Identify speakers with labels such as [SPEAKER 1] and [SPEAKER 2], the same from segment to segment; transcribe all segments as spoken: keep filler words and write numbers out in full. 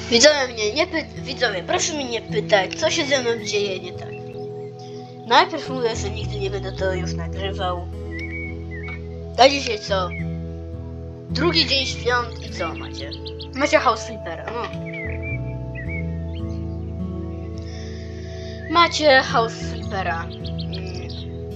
[SPEAKER 1] Widzowie mnie nie py... Widzowie, proszę mnie nie pytać, co się ze mną dzieje nie tak. Najpierw mówię, że nigdy nie będę to już nagrywał. A dzisiaj co? Drugi dzień świąt i co macie? Macie House Flippera, no. Macie House Flippera. Mm.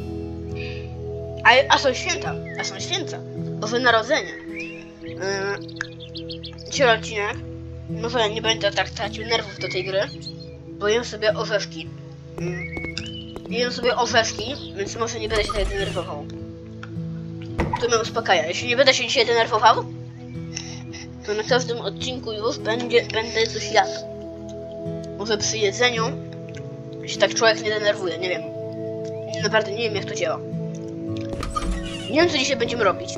[SPEAKER 1] A, a są święta, a są święta. Boże Narodzenie. Yy, dzisiaj odcinek. Może ja nie będę tak tracił nerwów do tej gry, bo jem sobie orzeszki. Mm. Jem sobie orzeszki, więc może nie będę się tak denerwował. To mnie uspokaja. Jeśli nie będę się dzisiaj denerwował, to na każdym odcinku już będzie, będę coś jadł. Może przy jedzeniu się tak człowiek nie denerwuje, nie wiem. Naprawdę nie wiem, jak to działa. Nie wiem, co dzisiaj będziemy robić.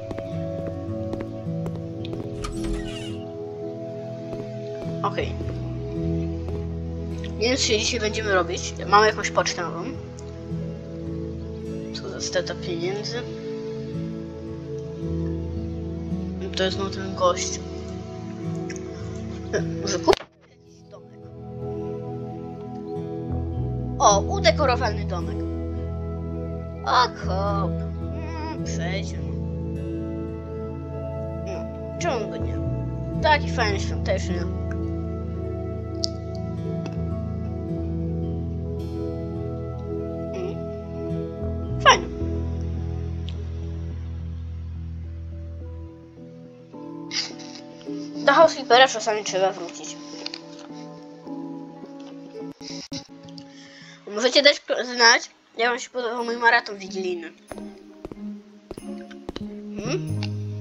[SPEAKER 1] Okej. Okay. Nie wiem, co dzisiaj będziemy robić. Mamy jakąś pocztę nową. Co za stata pieniędzy. To jest no ten gość. Może kupić jakiś domek. O, udekorowany domek. O, kop. Mm, przejdzie. No, czemu by nie? Taki fajny, świąteczny. Mm. Fajny. Do House Flippera czasami trzeba wrócić. Możecie dać znać, jak wam się podobał mój maraton wigilijny. Hmm?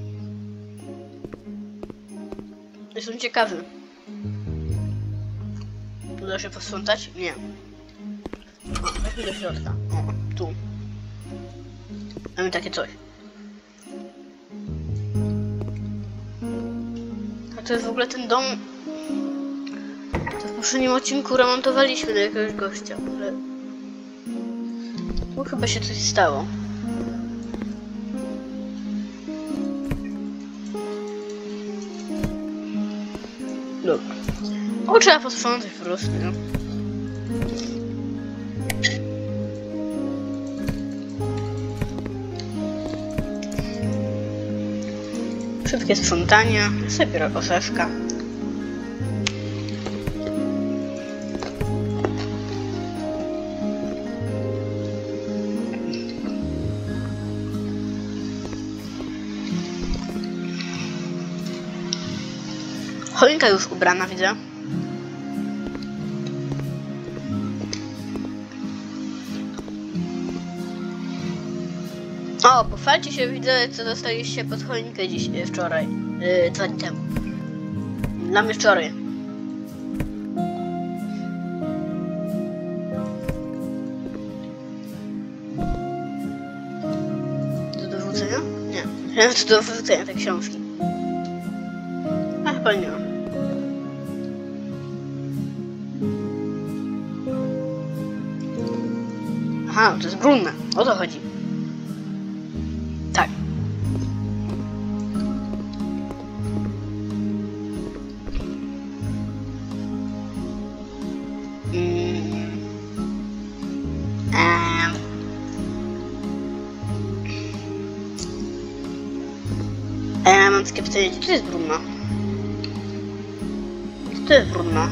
[SPEAKER 1] Jestem ciekawy. Tu da się posprzątać? Nie. O, weźmy do środka. O, tu. Mamy takie coś. To jest w ogóle ten dom. To w poprzednim odcinku remontowaliśmy do jakiegoś gościa, ale tu chyba się coś stało. Dobra. O, trzeba posprzątać po prostu, no. Szybkie sprzątanie, sobie orzeszka. Choinka już ubrana, widzę. O, pochwalcie się, widzę, co dostaliście pod choinkę dziś, e, wczoraj, e, dwa dni temu. Dla mnie wczoraj. To do wrzucenia? Nie. Nie, to do wrzucenia te książki. A chyba nie mam. Aha, to jest brudne. O to chodzi. Tak. Mm. Um. Ja mam takie pytanie, gdzie to jest brudno? Gdzie to jest brudno?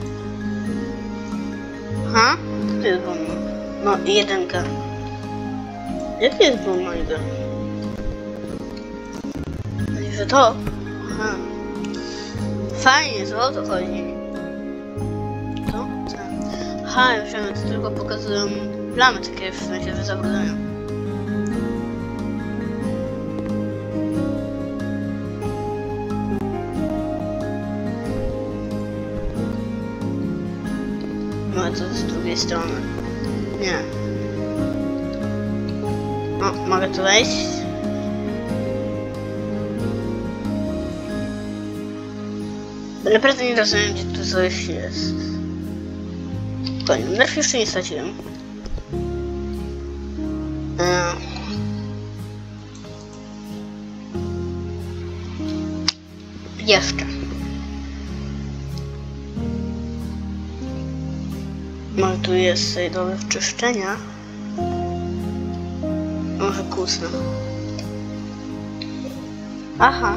[SPEAKER 1] Aha, to jest brudno. No i jedynka. Jakie jest brudno jeden? Że to? Aha. Fajnie, co o to chodzi? To? Tak. Aha, ja myślałem, że to tylko pokazują plamy takie w sensie zabrudzenia. No a co z drugiej strony? Nie. O, mogę tu wejść? Naprawdę nie rozumiem, gdzie tu coś jest. Koniec, nerw jeszcze nie straciłem. Eee. Jeszcze. Może tu jest sobie do wyczyszczenia. Może kusnę. Aha.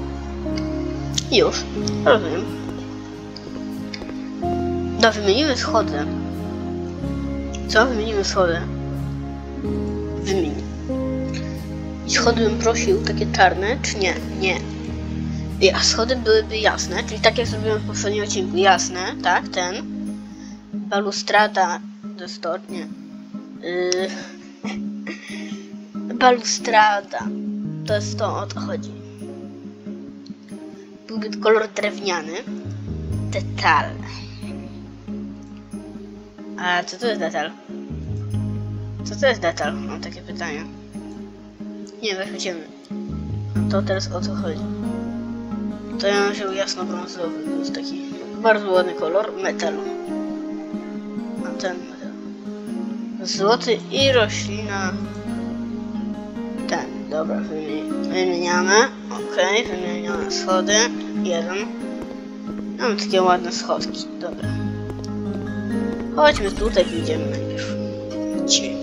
[SPEAKER 1] Już. Rozumiem. No, wymienimy schody. Co? Wymienimy schody. Wymień. I schody bym prosił takie czarne, czy nie? Nie. A schody byłyby jasne, czyli tak jak zrobiłem w poprzednim odcinku. Jasne, tak, ten. Balustrada, to jest to, nie. Yy. Balustrada, to jest to, o to chodzi. Byłby kolor drewniany. Detal. A co to jest detal? Co to jest detal? Mam takie pytanie. Nie, weźmy ciemny. To teraz o co chodzi? To ja wziął jasno-brązowy, to jest taki bardzo ładny kolor metalu. A ten metal. Złoty i roślina. Ten, dobra, wymieniamy. Okej, okay, wymieniamy schody. Jeden. Mamy takie ładne schodki, dobra. Chodźmy tutaj, pójdziemy najpierw. Gdzie?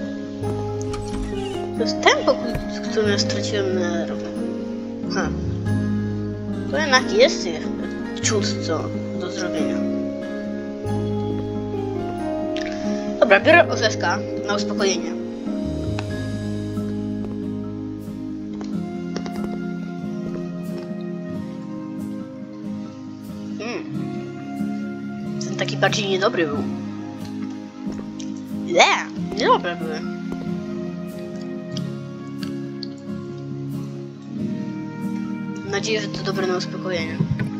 [SPEAKER 1] To jest ten pokój, z którym ja straciłem nerwy. Ha. To jednak jest ciut co do zrobienia. Dobra, biorę orzeszka na uspokojenie. Mm. Ten taki bardziej niedobry był. Nie, niedobre były. Mam nadzieję, że to dobre na uspokojenie.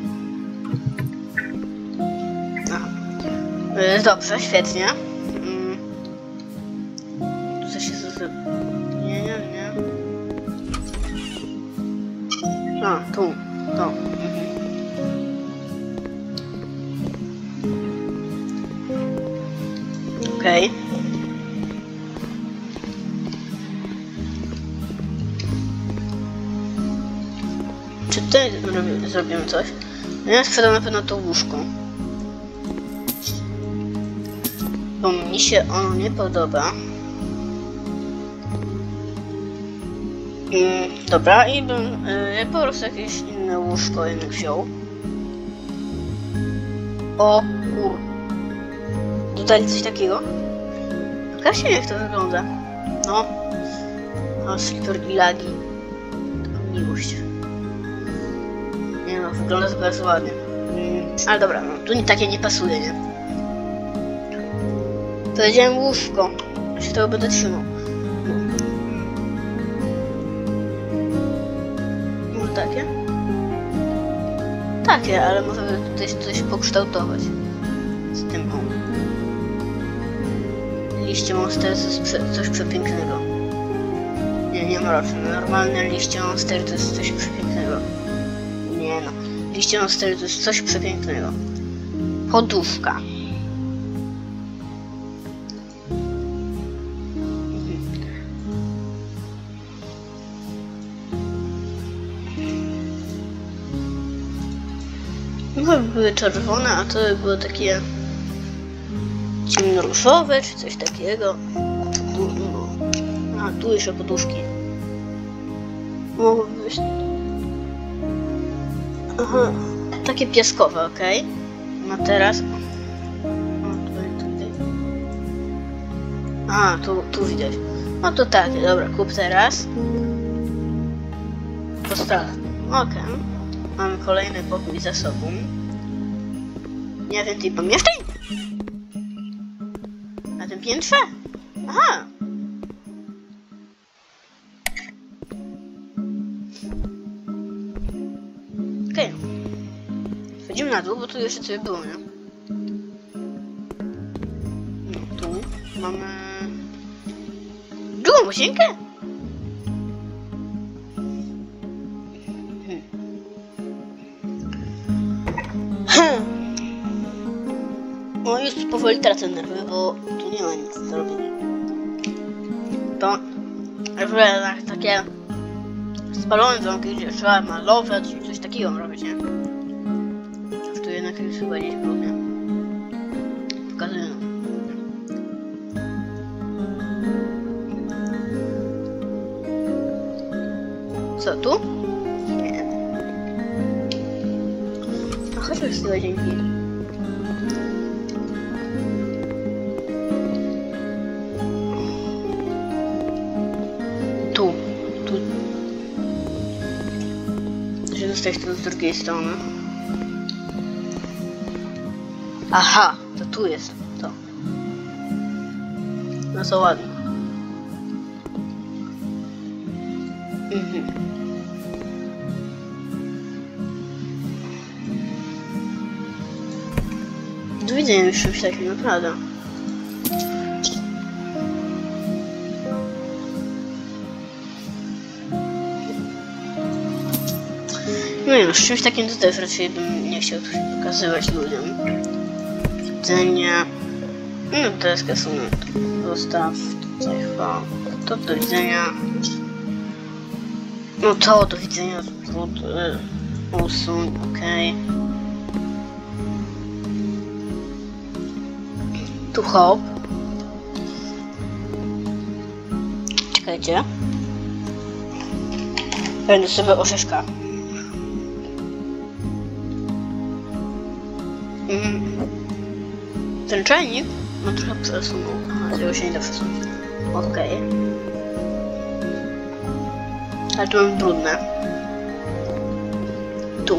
[SPEAKER 1] Aha. Yy, dobrze, świetnie. Yy. Tu coś się zrobiło. Nie, nie, nie. A, tu, to. Mhm. Okej. Okay. Czy tutaj zrobimy, zrobimy coś? No ja sprzedam na pewno to łóżko. Bo mi się ono nie podoba. Mm, dobra, i bym y, po prostu jakieś inne łóżko jednak wziął. O kur... Dodali coś takiego? Pokażcie jak to wygląda. No. O, slipper i lagi. To miłość. Nie no, wygląda to bardzo ładnie. Mm, ale dobra, no, tu nie, takie nie pasuje, nie? Powiedziałem łóżko. Ja się tego będę trzymał. No. Może takie? Takie, ale może tutaj coś pokształtować. Z tym o. Liście monster to jest prze, coś przepięknego. Nie, nie mroczne. Normalne liście monster to jest coś przepięknego. Nie no. Liście monster to jest coś przepięknego. Podówka. Może by były czerwone, a to by było takie ciemnoróżowe, czy coś takiego. Tu, no. A, tu jeszcze poduszki. Mogłyby być... Aha, takie piaskowe, ok. No teraz... O, tutaj, tutaj. A, tu, tu widać. No to takie, dobra, kup teraz. Postaw. Ok. Mamy kolejny pokój za sobą. Nie więcej pomieszczeń? Na tym piętrze? Aha! Okej. Okay. Wchodzimy na dół, bo tu jeszcze coś było, nie? No, tu mamy... drugą łazienkę? No już powoli tracę nerwy, bo tu nie ma nic do robienia. To że takie spalone dzwonki, gdzie trzeba malować i coś takiego robić, nie? Tu jednak już chyba gdzieś było, nie? Pokazuję. Co, tu? Nie. A chodźmy z tej łazienki. Tu. Tu. Że dostać to z drugiej strony. Aha, to tu jest to. No co ładnie. Mhm. Do widzenia już czymś takim, naprawdę. No wiem, z czymś takim to też raczej bym nie chciał pokazywać ludziom. Widzenia. No deskę sobie zostaw tutaj chyba. To do widzenia. No to do widzenia. Zwrót, y, usuń, okej. Okay. Tu hop. Czekajcie. Będę sobie orzeszka. Mm. Ten czajnik no trochę przesunął. Aha, tego się nie da przesunąć. Okej. Okay. Ale tu mam brudne. Tu.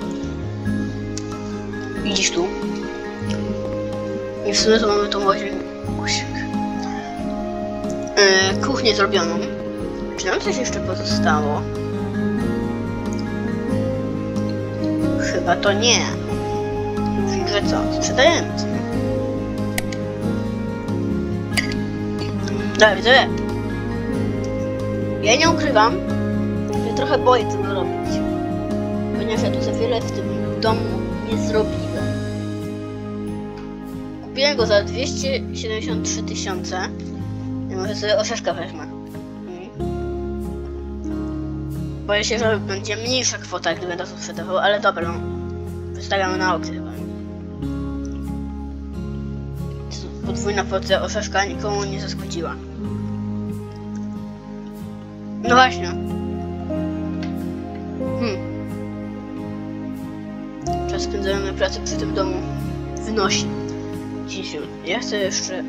[SPEAKER 1] Widzisz tu. I w sumie to mamy tą łazienkę. Yy, kuchnię zrobioną. Czy nam coś jeszcze pozostało? Chyba to nie. Czyli że co? Sprzedajemy. Dobra, widzowie. Ja nie ukrywam, że trochę boję tego robić. Ponieważ ja tu za wiele w tym domu nie zrobiłem. Kupiłem go za dwieście siedemdziesiąt trzy tysiące. Ja może sobie orzeszka wezmę. Hmm. Boję się, że będzie mniejsza kwota, gdy będę to sprzedawał, ale dobra, no. Wystawiamy na aukcję chyba. Podwójna porcja orzeszka nikomu nie zaskłodziła. No właśnie. Hmm. Czas spędzony na pracy przy tym domu wynosi dziesięć minut. Ja chcę jeszcze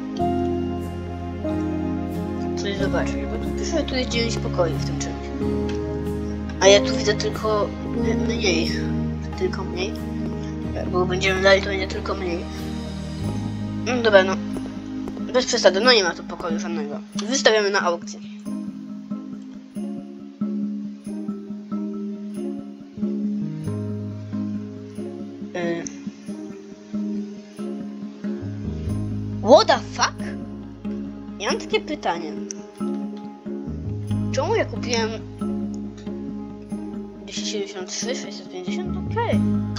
[SPEAKER 1] coś zobaczyć, bo tu pisze, że tu jest dziewięć pokoi w tym czymś. A ja tu widzę tylko mniej. Tylko mniej. Bo będziemy dalej, to będzie tylko mniej. No dobra, no. Bez przesady, no nie ma tu pokoju żadnego. Wystawiamy na aukcję. Yy. What the fuck? Ja mam takie pytanie. Czemu ja kupiłem dwieście siedemdziesiąt trzy, sześćset pięćdziesiąt? Okej.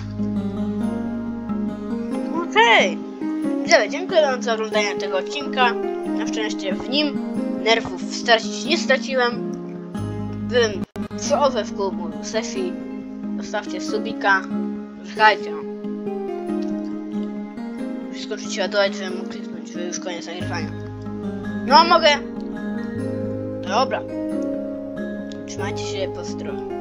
[SPEAKER 1] Okay. Okej. Okay. Dziękuję wam za oglądanie tego odcinka. Na szczęście w nim nerwów stracić nie straciłem. Byłem przy orzeszku, mówił Sefi. Zostawcie subika. Czekajcie. Wszystko trzeba dodać, żebym mógł kliknąć, że już koniec nagrywania. No mogę. Dobra. Trzymajcie się, pozdro.